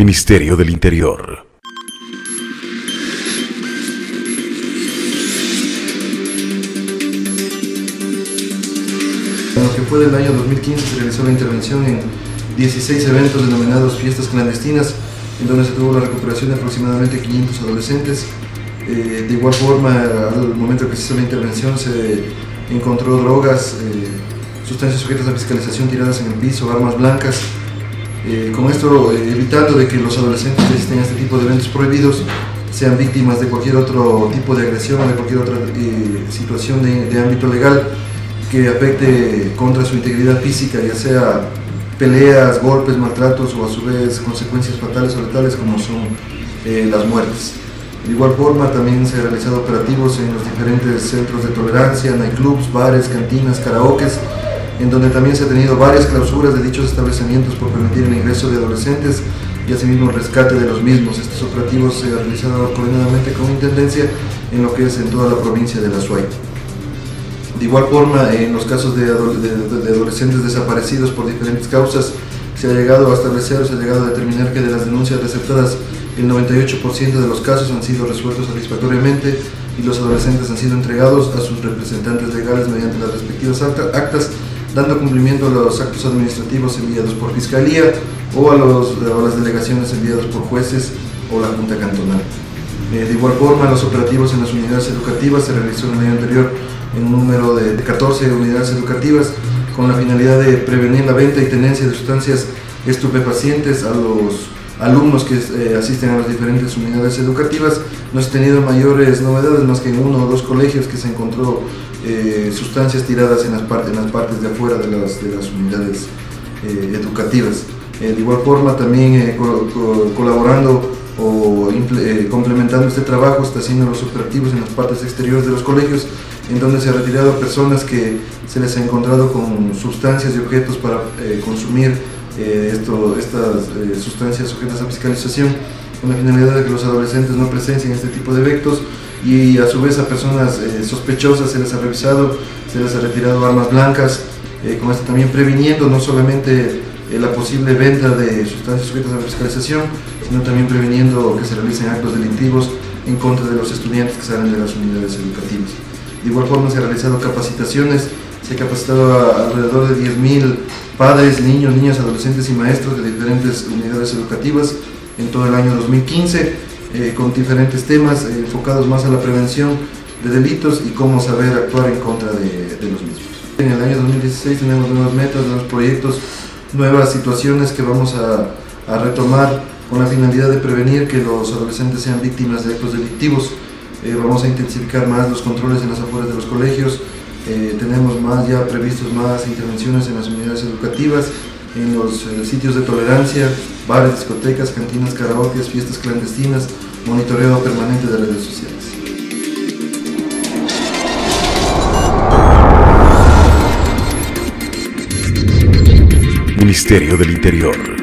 Ministerio del Interior. En lo que fue del año 2015 se realizó la intervención en 16 eventos denominados fiestas clandestinas, en donde se tuvo la recuperación de aproximadamente 500 adolescentes. De igual forma, al momento que se hizo la intervención se encontró drogas, sustancias sujetas a fiscalización tiradas en el piso, armas blancas. Con esto evitando de que los adolescentes que asisten a este tipo de eventos prohibidos sean víctimas de cualquier otro tipo de agresión o de cualquier otra situación de ámbito legal que afecte contra su integridad física, ya sea peleas, golpes, maltratos o a su vez consecuencias fatales o letales como son las muertes. De igual forma también se han realizado operativos en los diferentes centros de tolerancia, nightclubs, bares, cantinas, karaokes, en donde también se ha tenido varias clausuras de dichos establecimientos por permitir el ingreso de adolescentes y asimismo el rescate de los mismos. Estos operativos se han realizado coordinadamente con Intendencia en lo que es en toda la provincia de La Suay. De igual forma, en los casos de adolescentes desaparecidos por diferentes causas, se ha llegado a establecer, se ha llegado a determinar que de las denuncias receptadas, el 98% de los casos han sido resueltos satisfactoriamente y los adolescentes han sido entregados a sus representantes legales mediante las respectivas actas, dando cumplimiento a los actos administrativos enviados por Fiscalía o a las delegaciones enviadas por jueces o la Junta Cantonal. De igual forma, los operativos en las unidades educativas se realizó en el año anterior en un número de 14 unidades educativas con la finalidad de prevenir la venta y tenencia de sustancias estupefacientes a los alumnos que asisten a las diferentes unidades educativas. No se han tenido mayores novedades más que en uno o dos colegios que se encontró sustancias tiradas en las partes de afuera de las unidades educativas. De igual forma también colaborando o complementando este trabajo, está haciendo los operativos en las partes exteriores de los colegios, en donde se ha retirado a personas que se les ha encontrado con sustancias y objetos para consumir estas sustancias sujetas a fiscalización, con la finalidad de que los adolescentes no presencien este tipo de eventos, y a su vez a personas sospechosas se les ha revisado, se les ha retirado armas blancas, con esto también previniendo no solamente la posible venta de sustancias sujetas a fiscalización, sino también previniendo que se realicen actos delictivos en contra de los estudiantes que salen de las unidades educativas. De igual forma se han realizado capacitaciones, se ha capacitado a alrededor de 10.000 padres, niños, niñas, adolescentes y maestros de diferentes unidades educativas en todo el año 2015, con diferentes temas enfocados más a la prevención de delitos y cómo saber actuar en contra de los mismos. En el año 2016 tenemos nuevas metas, nuevos proyectos, nuevas situaciones que vamos a retomar con la finalidad de prevenir que los adolescentes sean víctimas de actos delictivos. Vamos a intensificar más los controles en las afueras de los colegios, tenemos ya previstos más intervenciones en las unidades educativas, en los sitios de tolerancia, bares, discotecas, cantinas, karaokes, fiestas clandestinas, monitoreo permanente de redes sociales. Ministerio del Interior.